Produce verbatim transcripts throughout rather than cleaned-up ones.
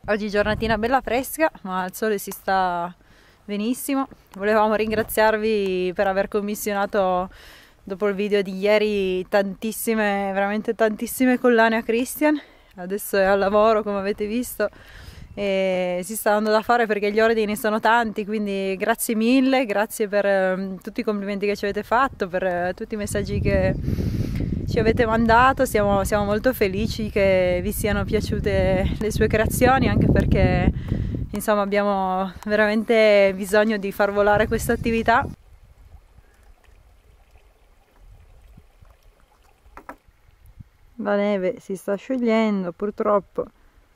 Oggi giornatina bella fresca, ma il sole si sta benissimo. Volevamo ringraziarvi per aver commissionato, dopo il video di ieri, tantissime, veramente tantissime collane a Christian. Adesso è al lavoro, come avete visto, e si sta dando da fare perché gli ordini sono tanti, quindi grazie mille, grazie per eh, tutti i complimenti che ci avete fatto, per eh, tutti i messaggi che ci avete mandato. Siamo, siamo molto felici che vi siano piaciute le sue creazioni, anche perché insomma abbiamo veramente bisogno di far volare questa attività. La neve si sta sciogliendo purtroppo.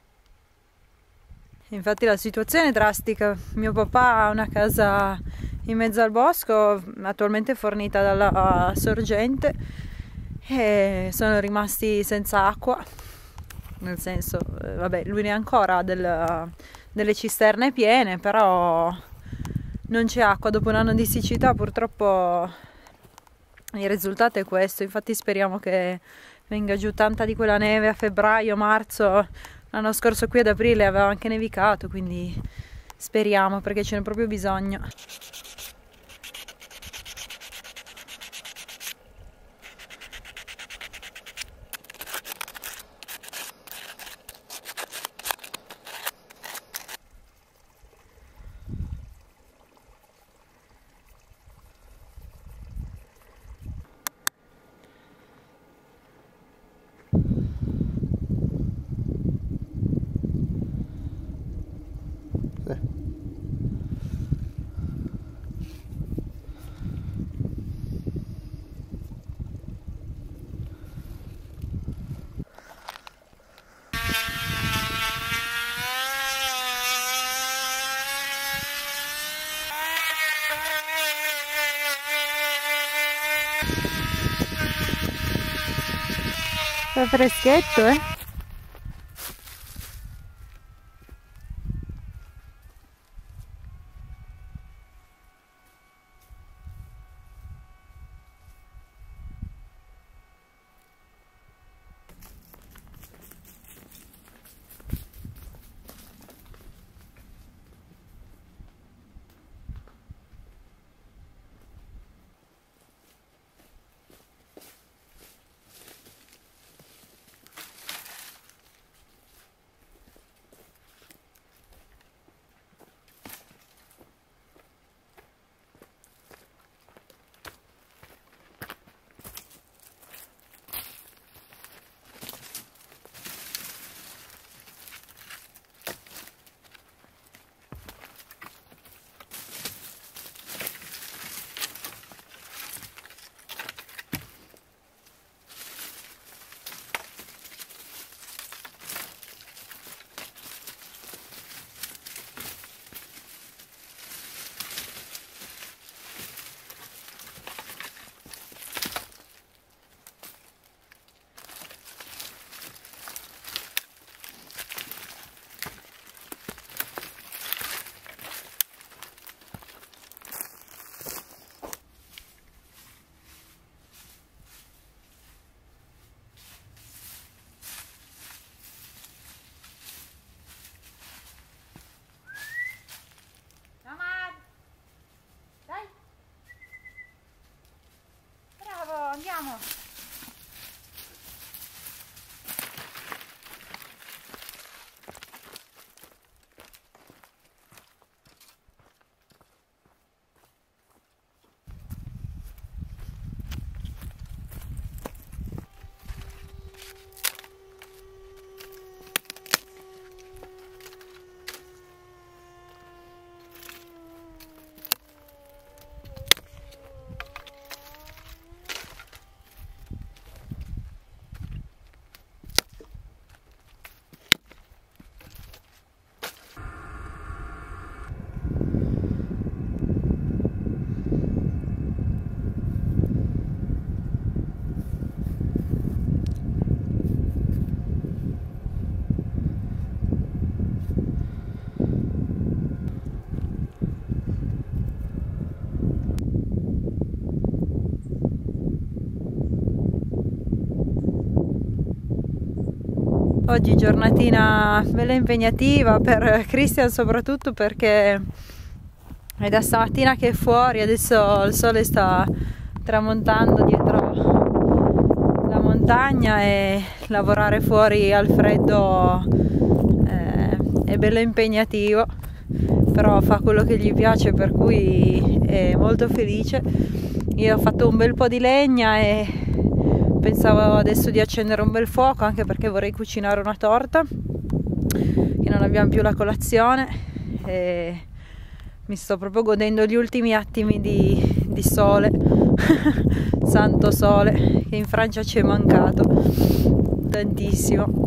Infatti la situazione è drastica. Mio papà ha una casa in mezzo al bosco, attualmente fornita dalla sorgente, e sono rimasti senza acqua. Nel senso, eh, vabbè, lui ne ha ancora del, delle cisterne piene, però non c'è acqua. Dopo un anno di siccità purtroppo il risultato è questo. Infatti speriamo che venga giù tanta di quella neve a febbraio, marzo. L'anno scorso qui ad aprile aveva anche nevicato, quindi speriamo, perché ce n'è proprio bisogno. Fa freschetto, eh? Andiamo! Oggi giornatina bella impegnativa per Christian, soprattutto perché è da stamattina che è fuori, adesso il sole sta tramontando dietro la montagna e lavorare fuori al freddo eh, è bello impegnativo, però fa quello che gli piace, per cui è molto felice. Io ho fatto un bel po' di legna e pensavo adesso di accendere un bel fuoco, anche perché vorrei cucinare una torta, che non abbiamo più la colazione, e mi sto proprio godendo gli ultimi attimi di, di sole, santo sole, che in Francia ci è mancato tantissimo.